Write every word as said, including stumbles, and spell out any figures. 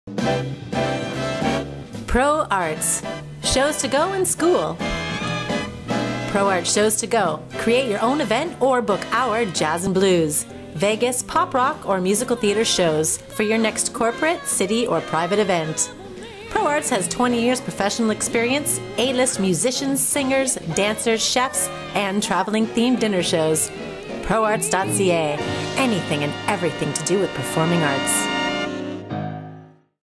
Proarts. Shows to go in school. Proarts Shows to Go. Create your own event or book our jazz and blues, Vegas, pop rock, or musical theater shows for your next corporate, city, or private event. Proarts has twenty years professional experience, A-list musicians, singers, dancers, chefs, and traveling themed dinner shows. Proarts dot c a. Anything and everything to do with performing arts.